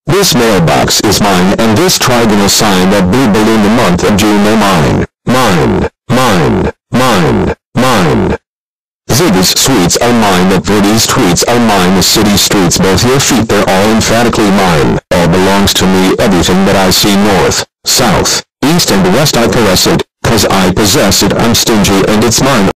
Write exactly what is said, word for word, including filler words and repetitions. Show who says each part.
Speaker 1: This mailbox is mine, and this trigonal sign that blue balloon the month of June are mine. Mine, mine, mine, mine. Ziggy's sweets are mine, the Verdi's tweets are mine, the city streets, both your feet, they're all emphatically mine. All belongs to me, everything that I see north, south, east and west I caress it, 'cause I possess it, I'm stingy and it's mine.